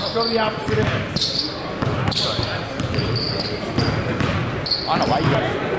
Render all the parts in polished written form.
Go the opposite end. I don't know why you got it.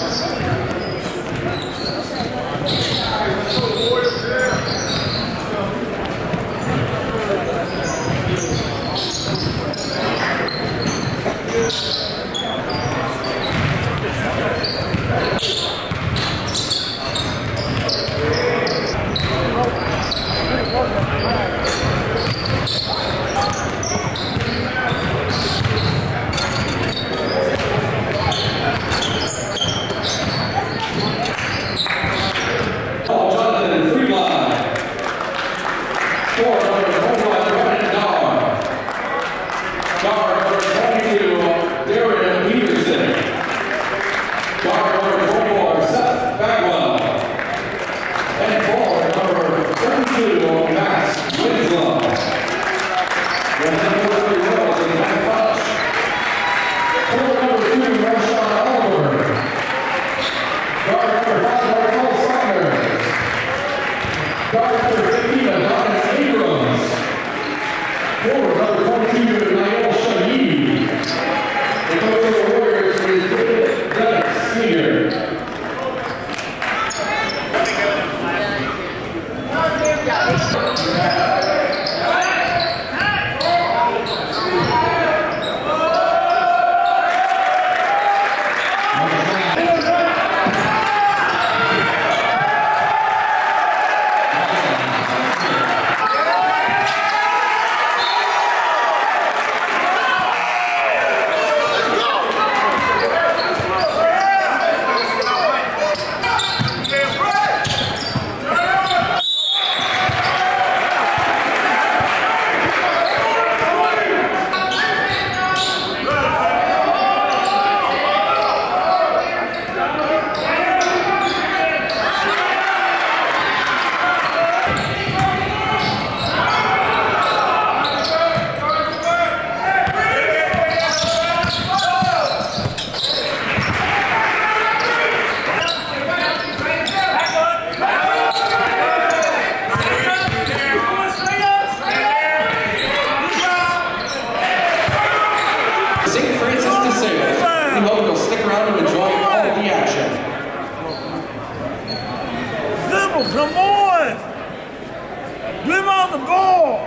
Come on! Live on the ball!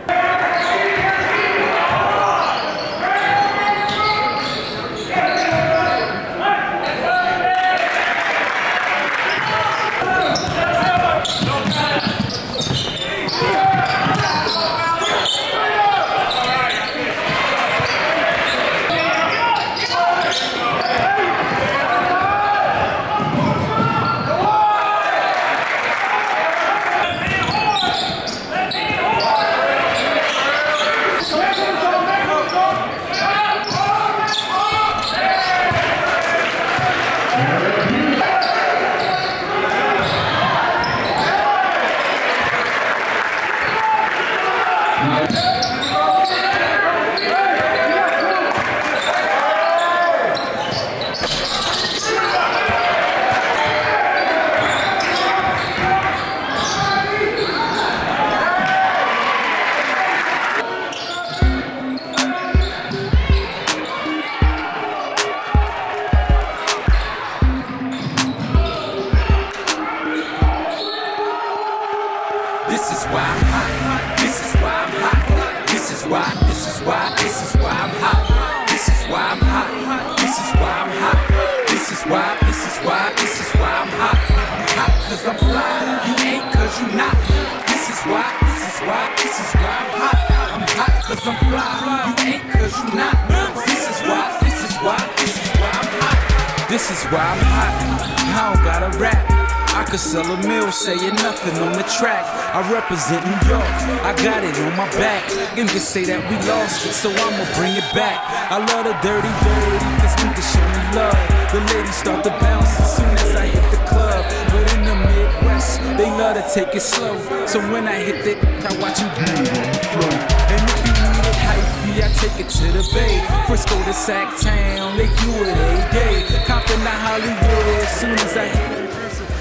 This is why I'm hot, I don't gotta rap. I could sell a mill saying nothing on the track. I represent New York, I got it on my back. And just say that we lost it, so I'ma bring it back. I love the dirty, cause niggas show me love. The ladies start to bounce as soon as I hit the club. But in the Midwest, they love to take it slow. So when I hit it, I watch you groove on the floor. And if you need it hypey, I take it to the Bay. Frisco to Sacktown, they do it every day. Compton to Hollywood, as soon as I hit it.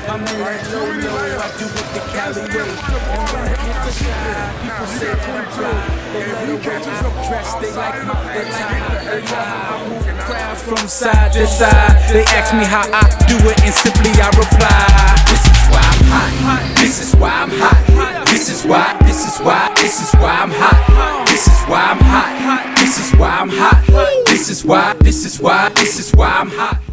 I'm in that low, I do it the Cali way. And when I hit the shine, people say that I'm fly. They love the way I dress, they like my attire. I move crowds from side to side. They ask me how I do it, and simply I reply, this is why I'm hot. This is why I'm hot. This is why I'm hot. This is why I'm hot. This is why I'm hot. This is why I'm hot.